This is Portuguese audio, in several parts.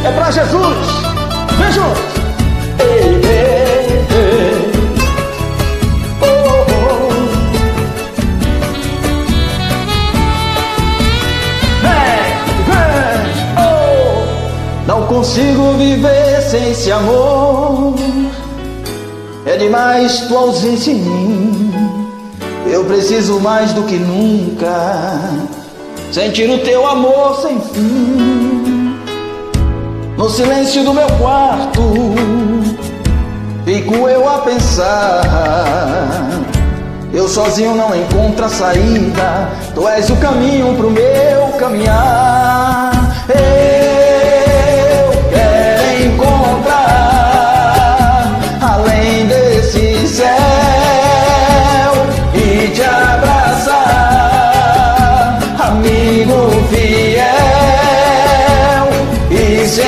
É pra Jesus. Vem junto. Ei, ei, ei. Oh, oh. Vem, oh. Não consigo viver sem esse amor. É demais tua ausência em mim. Eu preciso mais do que nunca sentir o teu amor sem fim. No silêncio do meu quarto fico eu a pensar. Eu sozinho não encontro a saída. Tu és o caminho pro meu caminhar. Eu quero encontrar além desse céu e te abraçar, amigo fiel, e se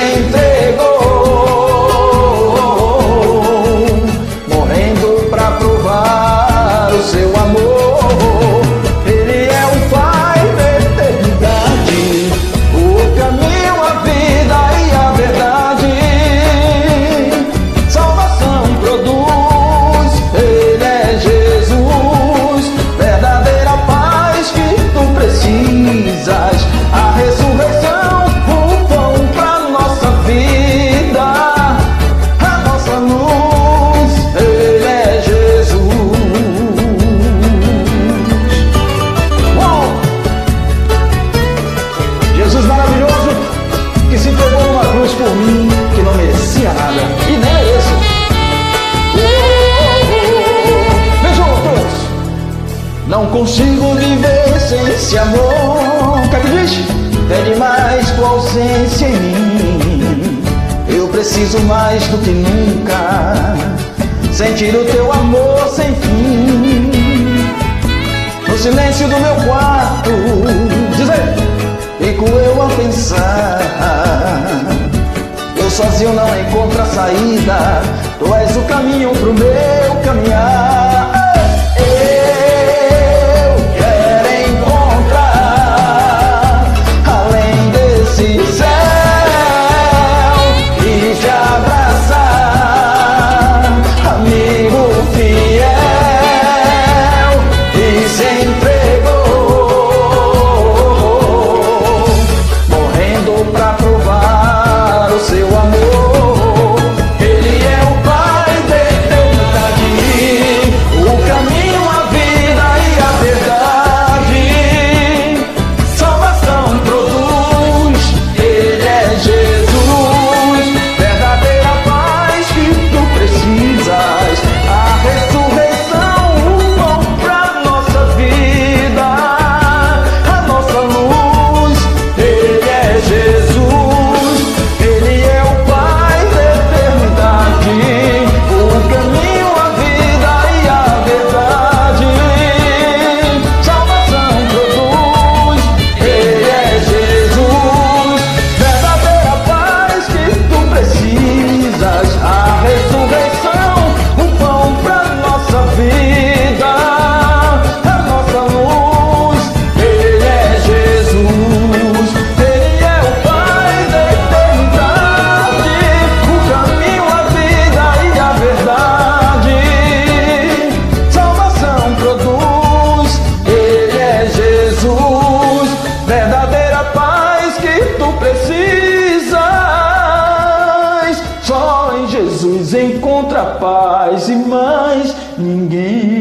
entregou, morrendo pra provar o seu amor. Ele é o Pai da eternidade, o caminho, a vida e a verdade. Salvação produz, Ele é Jesus, verdadeira paz que tu precisas, a ressurreição, o pão pra nossa vida, a nossa luz. Ele é Jesus. Uau! Jesus maravilhoso, que se entregou numa cruz por mim, que não merecia nada e nem mereço. Vem juntos! Não consigo viver sem esse amor. O que é que diz? É demais tua ausência em mim. Eu preciso mais do que nunca sentir o teu amor sem fim. No silêncio do meu quarto, diz aí, fico eu a pensar. Eu sozinho não encontro a saída. Tu és o caminho pro meu caminhar. Eu quero encontrar além desse céu e te abraçar, amigo fiel, e se entregou, morrendo pra provar o seu amor. Ele é o Pai da eternidade, o caminho, a vida e a verdade. Salvação produz, Ele é Jesus, verdadeira paz que tu precisas, a ressurreição, o pão pra nossa vida, a nossa luz. Ele é Jesus, Ele é o Pai da eternidade, o caminho, a vida e a verdade. Salvação produz, Ele é Jesus, verdadeira paz que tu precisas, a ressurreição, o pão pra nossa vida, a nossa luz. Ele é Jesus, Ele é o Pai da eternidade, o caminho, a vida e a verdade. Salvação produz, Ele é Jesus, verdadeira paz que tu precisas. Só em Jesus encontra paz e mais ninguém.